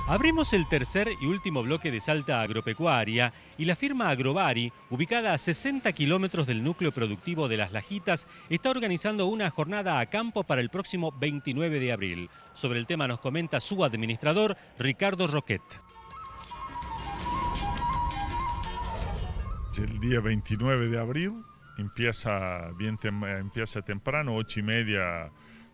Abrimos el tercer y último bloque de Salta Agropecuaria y la firma Agrovari, ubicada a 60 kilómetros del núcleo productivo de Las Lajitas, está organizando una jornada a campo para el próximo 29 de abril. Sobre el tema nos comenta su administrador, Ricardo Roquet. El día 29 de abril empieza temprano, 8:30.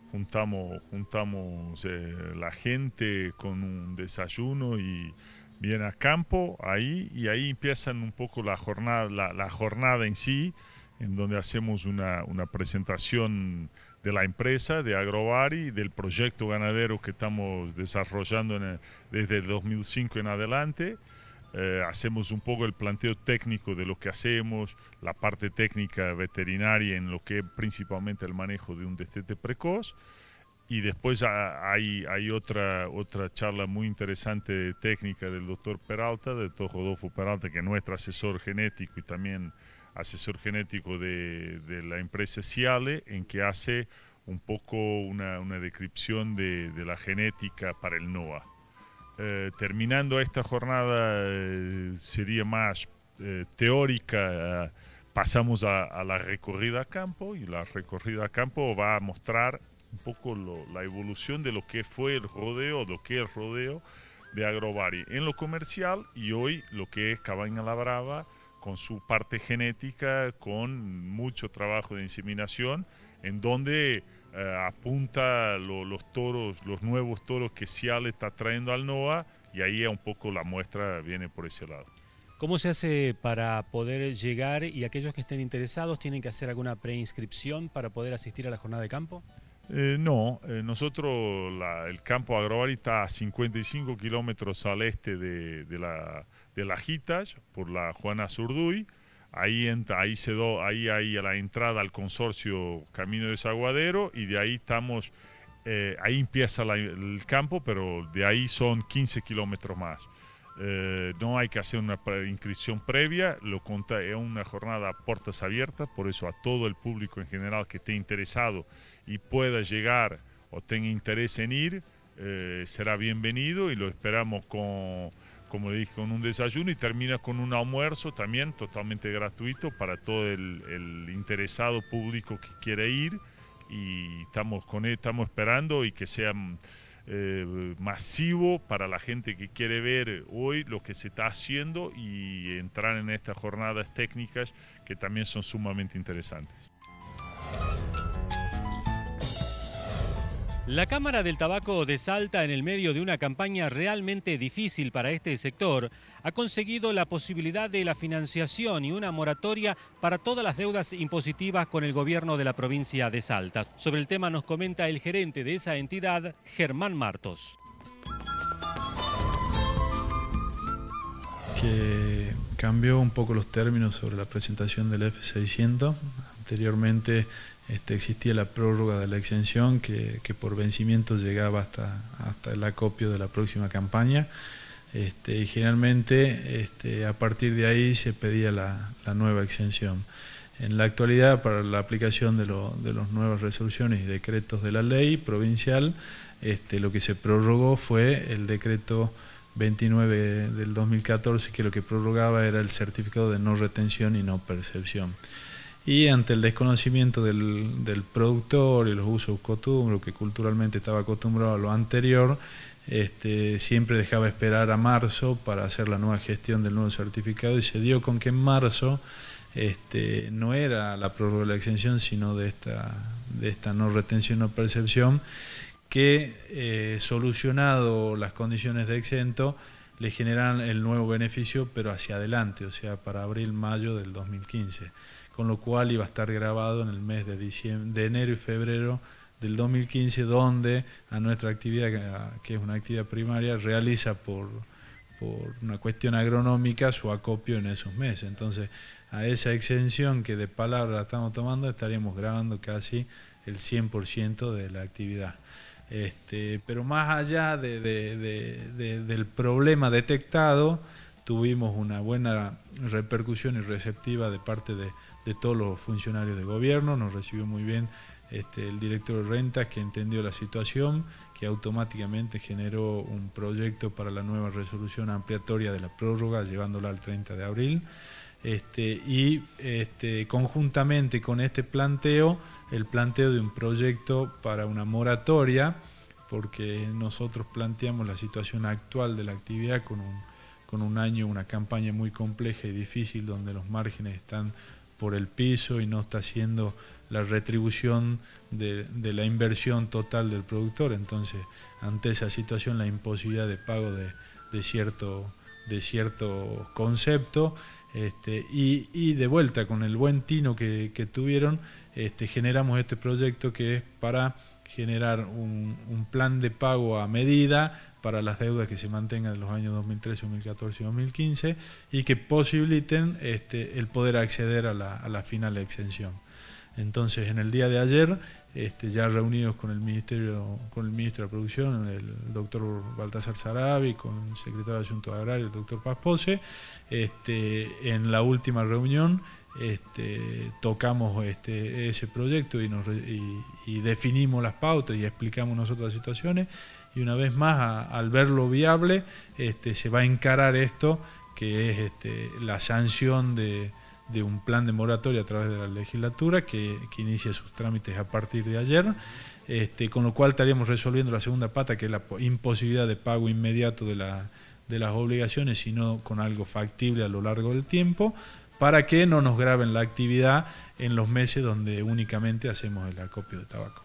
Juntamos la gente con un desayuno y viene a campo ahí, y ahí empiezan un poco la jornada en sí, en donde hacemos una presentación de la empresa, de Agrovari, del proyecto ganadero que estamos desarrollando desde el 2005 en adelante. Hacemos un poco el planteo técnico de lo que hacemos, la parte técnica veterinaria en lo que es principalmente el manejo de un destete precoz, y después hay otra charla muy interesante técnica del doctor Rodolfo Peralta, que es nuestro asesor genético y también asesor genético de la empresa Ciale, en que hace un poco una descripción de la genética para el NOA. Terminando esta jornada sería más teórica, pasamos a la recorrida a campo, y la recorrida a campo va a mostrar un poco la evolución de lo que fue el rodeo, lo que es el rodeo de Agrovari en lo comercial, y hoy lo que es Cabaña La Brava con su parte genética, con mucho trabajo de inseminación, en donde apunta los nuevos toros que Ciale está trayendo al NOA, y ahí un poco la muestra viene por ese lado. ¿Cómo se hace para poder llegar, y aquellos que estén interesados tienen que hacer alguna preinscripción para poder asistir a la jornada de campo? No, nosotros el campo Agrovari está a 55 kilómetros al este de Lajitas, por la Juana Zurduy. Ahí hay a la entrada al consorcio Camino Desaguadero, y de ahí ahí empieza el campo, pero de ahí son 15 kilómetros más. No hay que hacer una inscripción previa, es una jornada a puertas abiertas, por eso a todo el público en general que esté interesado y pueda llegar o tenga interés en ir, será bienvenido, y lo esperamos como le dije, con un desayuno, y termina con un almuerzo también totalmente gratuito para todo el interesado público que quiere ir, y estamos esperando y que sea masivo para la gente que quiere ver hoy lo que se está haciendo y entrar en estas jornadas técnicas que también son sumamente interesantes. La Cámara del Tabaco de Salta, en el medio de una campaña realmente difícil para este sector, ha conseguido la posibilidad de la financiación y una moratoria para todas las deudas impositivas con el gobierno de la provincia de Salta. Sobre el tema nos comenta el gerente de esa entidad, Germán Martos. Que cambió un poco los términos sobre la presentación del F600. Anteriormente existía la prórroga de la exención que por vencimiento llegaba hasta el acopio de la próxima campaña, y generalmente a partir de ahí se pedía la nueva exención. En la actualidad, para la aplicación de las nuevas resoluciones y decretos de la ley provincial, lo que se prorrogó fue el decreto 29 del 2014, que lo que prorrogaba era el certificado de no retención y no percepción. Y ante el desconocimiento del productor y los usos costumbres, que culturalmente estaba acostumbrado a lo anterior, siempre dejaba esperar a marzo para hacer la nueva gestión del nuevo certificado, y se dio con que en marzo no era la prórroga de la exención, sino de esta no retención o percepción, que solucionado las condiciones de exento, le generan el nuevo beneficio, pero hacia adelante, o sea, para abril-mayo del 2015. Con lo cual iba a estar grabado en el mes de enero y febrero del 2015, donde a nuestra actividad, que es una actividad primaria, realiza por una cuestión agronómica su acopio en esos meses. Entonces, a esa exención que de palabra estamos tomando, estaríamos grabando casi el 100% de la actividad. Pero más allá del problema detectado, tuvimos una buena repercusión y receptiva de parte de todos los funcionarios de gobierno. Nos recibió muy bien el director de rentas, que entendió la situación, que automáticamente generó un proyecto para la nueva resolución ampliatoria de la prórroga, llevándola al 30 de abril. Conjuntamente con este planteo, el planteo de un proyecto para una moratoria, porque nosotros planteamos la situación actual de la actividad con un año, una campaña muy compleja y difícil, donde los márgenes están por el piso y no está haciendo la retribución de la inversión total del productor. Entonces, ante esa situación, la imposibilidad de pago de cierto concepto, y de vuelta con el buen tino que tuvieron, generamos este proyecto, que es para generar un plan de pago a medida para las deudas que se mantengan en los años 2013, 2014 y 2015, y que posibiliten el poder acceder a la final de exención. Entonces, en el día de ayer, ya reunidos con el ministro de Producción, el doctor Baltasar Sarabi, con el secretario de Asuntos Agrarios, el doctor Paz Pose, en la última reunión tocamos ese proyecto y definimos las pautas y explicamos nosotros las situaciones, y una vez más, al verlo viable, se va a encarar esto, que es la sanción de un plan de moratoria a través de la legislatura, que inicia sus trámites a partir de ayer, con lo cual estaríamos resolviendo la segunda pata, que es la imposibilidad de pago inmediato de las obligaciones, sino con algo factible a lo largo del tiempo, para que no nos graben la actividad en los meses donde únicamente hacemos el acopio de tabaco.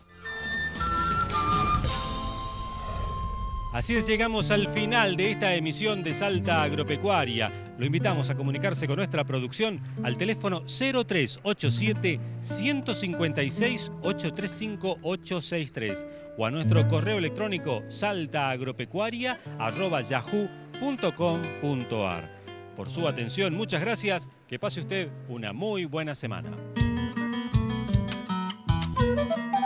Así es, llegamos al final de esta emisión de Salta Agropecuaria. Lo invitamos a comunicarse con nuestra producción al teléfono 0387 156 835 863 o a nuestro correo electrónico saltaagropecuaria@yahoo.com.ar. Por su atención, muchas gracias. Que pase usted una muy buena semana.